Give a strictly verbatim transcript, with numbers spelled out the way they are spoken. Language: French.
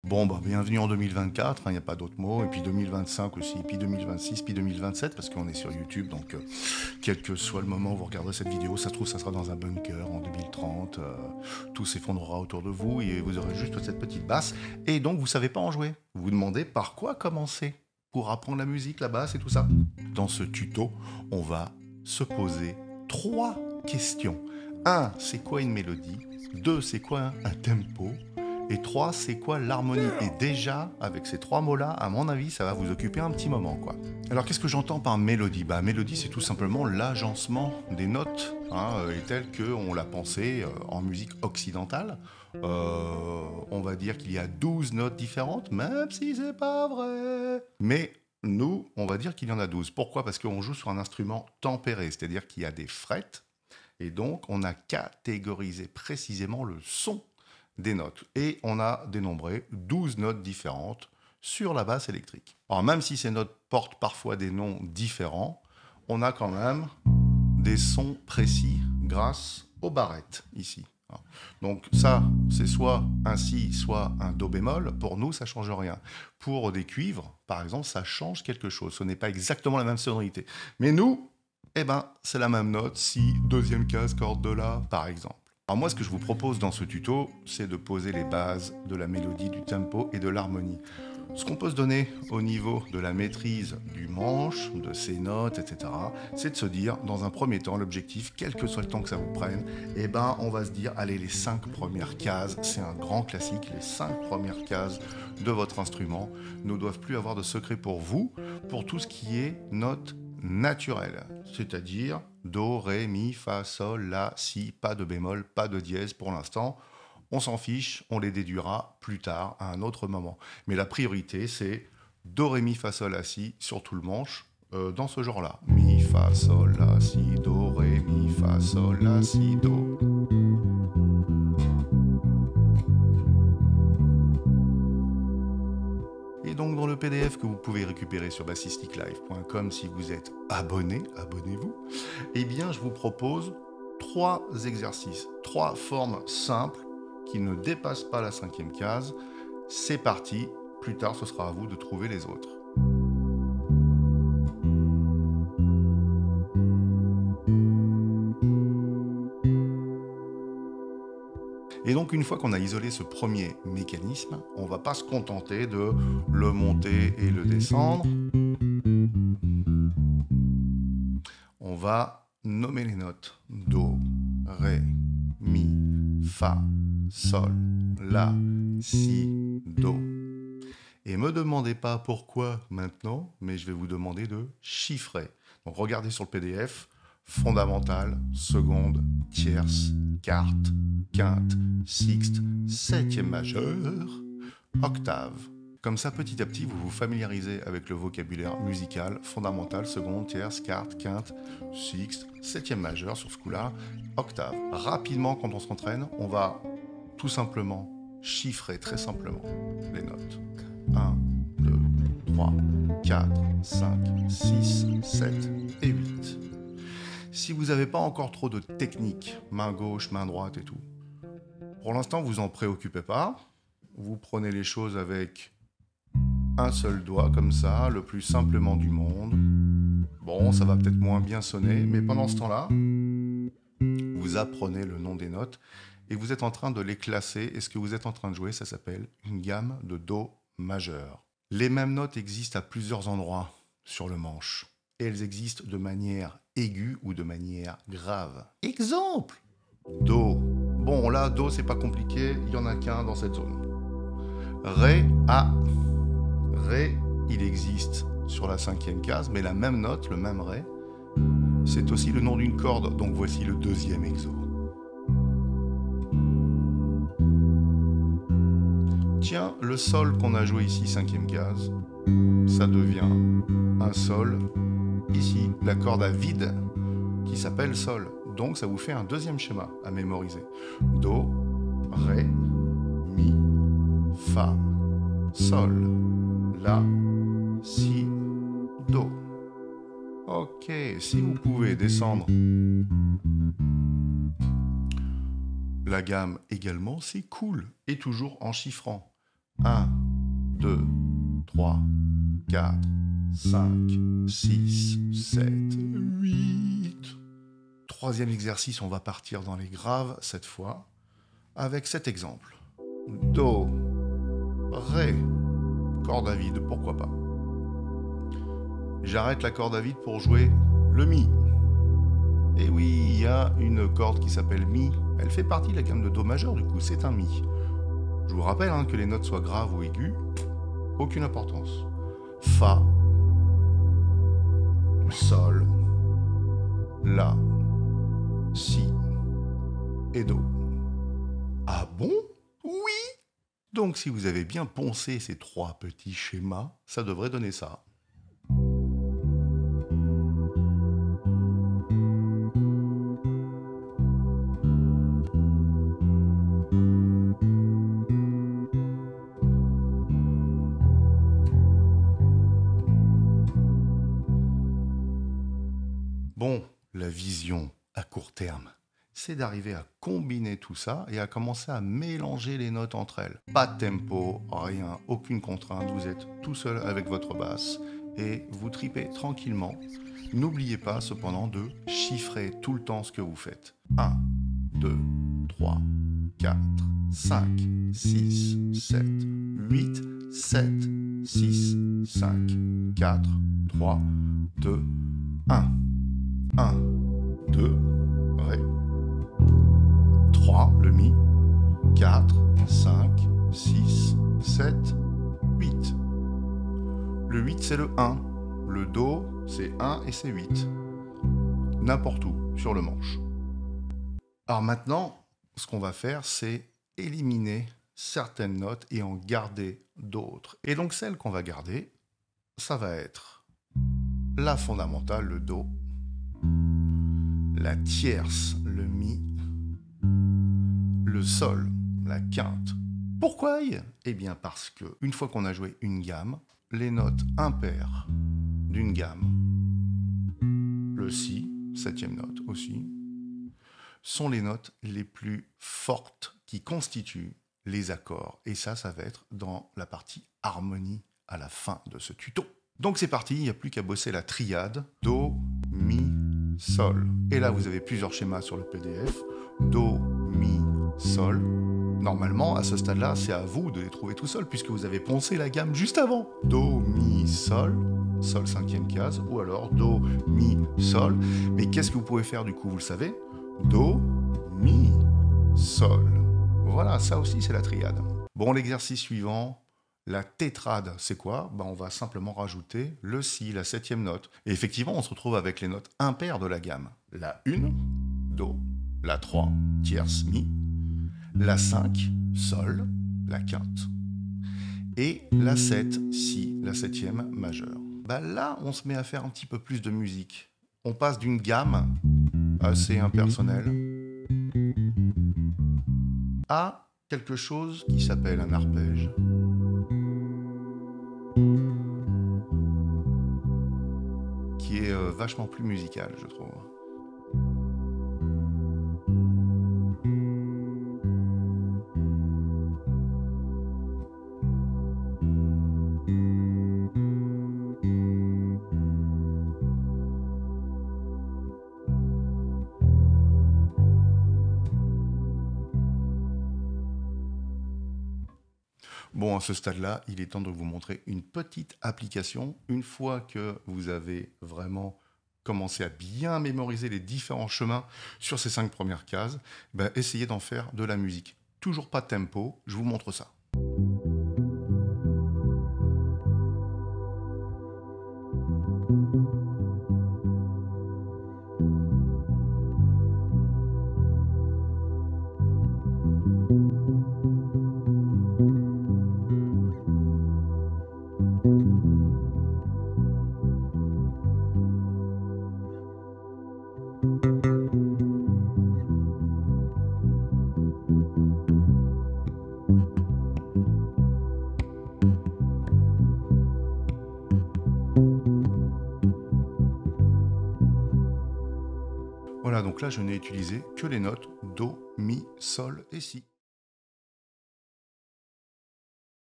Bon, bah, bienvenue en deux mille vingt-quatre, il n'y a pas d'autre mot, et puis deux mille vingt-cinq aussi, puis deux mille vingt-six, puis deux mille vingt-sept, parce qu'on est sur YouTube, donc euh, quel que soit le moment où vous regarderez cette vidéo, ça se trouve, ça sera dans un bunker en deux mille trente, euh, tout s'effondrera autour de vous, et vous aurez juste cette petite basse, et donc vous ne savez pas en jouer. Vous vous demandez par quoi commencer pour apprendre la musique, la basse et tout ça. Dans ce tuto, on va se poser trois questions. Un, c'est quoi une mélodie? Deux, c'est quoi un tempo? Et trois, c'est quoi l'harmonie? Et déjà, avec ces trois mots-là, à mon avis, ça va vous occuper un petit moment, quoi. Alors, qu'est-ce que j'entends par mélodie? Bah, mélodie, c'est tout simplement l'agencement des notes, hein, et tel qu'on l'a pensé euh, en musique occidentale. Euh, on va dire qu'il y a douze notes différentes, même si c'est pas vrai. Mais nous, on va dire qu'il y en a douze. Pourquoi? Parce qu'on joue sur un instrument tempéré, c'est-à-dire qu'il y a des frettes, et donc on a catégorisé précisément le son des notes. Et on a dénombré douze notes différentes sur la basse électrique. Alors même si ces notes portent parfois des noms différents, on a quand même des sons précis grâce aux barrettes ici. Donc ça, c'est soit un si, soit un do bémol. Pour nous, ça ne change rien. Pour des cuivres, par exemple, ça change quelque chose. Ce n'est pas exactement la même sonorité. Mais nous, eh ben, c'est la même note, si, deuxième case, corde de la, par exemple. Alors moi, ce que je vous propose dans ce tuto, c'est de poser les bases de la mélodie, du tempo et de l'harmonie. Ce qu'on peut se donner au niveau de la maîtrise du manche, de ses notes, et cetera, c'est de se dire, dans un premier temps, l'objectif, quel que soit le temps que ça vous prenne, eh ben, on va se dire, allez, les cinq premières cases, c'est un grand classique, les cinq premières cases de votre instrument ne doivent plus avoir de secret pour vous, pour tout ce qui est notes naturelles, c'est-à-dire do, ré, mi, fa, sol, la, si, pas de bémol, pas de dièse pour l'instant. On s'en fiche, on les déduira plus tard, à un autre moment. Mais la priorité, c'est do, ré, mi, fa, sol, la, si, sur tout le manche, euh, dans ce genre-là. Mi, fa, sol, la, si, do, ré, mi, fa, sol, la, si, do. Et donc dans le P D F que vous pouvez récupérer sur bassistic live point com si vous êtes abonné, abonnez-vous, eh bien je vous propose trois exercices, trois formes simples qui ne dépassent pas la cinquième case. C'est parti, plus tard ce sera à vous de trouver les autres. Et donc une fois qu'on a isolé ce premier mécanisme, on ne va pas se contenter de le monter et le descendre. On va nommer les notes. Do, ré, mi, fa, sol, la, si, do. Et ne me demandez pas pourquoi maintenant, mais je vais vous demander de chiffrer. Donc regardez sur le P D F, fondamentale, seconde, tierce, quarte, quinte, sixte, septième majeur, octave. Comme ça, petit à petit, vous vous familiarisez avec le vocabulaire musical, fondamental, seconde, tierce, quarte, quinte, sixte, septième majeur sur ce coup-là, octave. Rapidement, quand on s'entraîne, on va tout simplement chiffrer très simplement les notes. un, deux, trois, quatre, cinq, six, sept et huit. Si vous n'avez pas encore trop de technique, main gauche, main droite et tout, pour l'instant, vous en préoccupez pas. Vous prenez les choses avec un seul doigt, comme ça, le plus simplement du monde. Bon, ça va peut-être moins bien sonner, mais pendant ce temps-là, vous apprenez le nom des notes et vous êtes en train de les classer. Et ce que vous êtes en train de jouer, ça s'appelle une gamme de do majeur. Les mêmes notes existent à plusieurs endroits sur le manche. Et elles existent de manière aiguë ou de manière grave. Exemple, do. Bon, là, do, c'est pas compliqué, il y en a qu'un dans cette zone. Ré, A. Ré, il existe sur la cinquième case, mais la même note, le même Ré, c'est aussi le nom d'une corde. Donc voici le deuxième exo. Tiens, le sol qu'on a joué ici, cinquième case, ça devient un sol. Ici, la corde à vide qui s'appelle sol. Donc ça vous fait un deuxième schéma à mémoriser. Do, ré, mi, fa, sol, la, si, do. Ok, si vous pouvez descendre la gamme également, c'est cool. Et toujours en chiffrant. un, deux, trois, quatre, cinq, six, sept, huit. Troisième exercice, on va partir dans les graves cette fois, avec cet exemple. Do, Ré, corde à vide, pourquoi pas. J'arrête la corde à vide pour jouer le Mi. Et oui, il y a une corde qui s'appelle Mi. Elle fait partie de la gamme de Do majeur, du coup, c'est un Mi. Je vous rappelle hein, que les notes soient graves ou aiguës, aucune importance. Fa, Sol, La, Si et Do. Ah bon? Oui! Donc si vous avez bien poncé ces trois petits schémas, ça devrait donner ça. Bon, la vision à court terme, c'est d'arriver à combiner tout ça et à commencer à mélanger les notes entre elles. Pas de tempo, rien, aucune contrainte, vous êtes tout seul avec votre basse et vous tripez tranquillement. N'oubliez pas cependant de chiffrer tout le temps ce que vous faites. un, deux, trois, quatre, cinq, six, sept, huit, sept, six, cinq, quatre, trois, deux, un. un, deux, Ré, trois, le Mi, quatre, cinq, six, sept, huit. Le huit, c'est le un. Le Do, c'est un et c'est huit. N'importe où, sur le manche. Alors maintenant, ce qu'on va faire, c'est éliminer certaines notes et en garder d'autres. Et donc celle qu'on va garder, ça va être la fondamentale, le Do, la tierce, le Mi, le Sol, la quinte. Pourquoi? Eh bien parce que une fois qu'on a joué une gamme, les notes impaires d'une gamme, le Si, septième note aussi, sont les notes les plus fortes qui constituent les accords. Et ça, ça va être dans la partie harmonie à la fin de ce tuto. Donc c'est parti, il n'y a plus qu'à bosser la triade Do, Mi, Sol. Et là, vous avez plusieurs schémas sur le P D F. Do, Mi, Sol. Normalement, à ce stade-là, c'est à vous de les trouver tout seul, puisque vous avez poncé la gamme juste avant. Do, Mi, Sol, Sol cinquième case, ou alors Do, Mi, Sol. Mais qu'est-ce que vous pouvez faire du coup, vous le savez? Do, Mi, Sol. Voilà, ça aussi, c'est la triade. Bon, l'exercice suivant, la tétrade, c'est quoi? Ben, on va simplement rajouter le Si, la septième note. Et effectivement, on se retrouve avec les notes impaires de la gamme. La un, Do, la trois, tierce, Mi, la cinq, Sol, la quinte, et la sept, Si, la septième majeure. Ben là, on se met à faire un petit peu plus de musique. On passe d'une gamme assez impersonnelle à quelque chose qui s'appelle un arpège. Qui est euh, vachement plus musical, je trouve. Bon, à ce stade-là, il est temps de vous montrer une petite application. Une fois que vous avez vraiment commencé à bien mémoriser les différents chemins sur ces cinq premières cases, ben, essayez d'en faire de la musique. Toujours pas de tempo, je vous montre ça. Voilà, donc là, je n'ai utilisé que les notes Do, Mi, Sol et Si.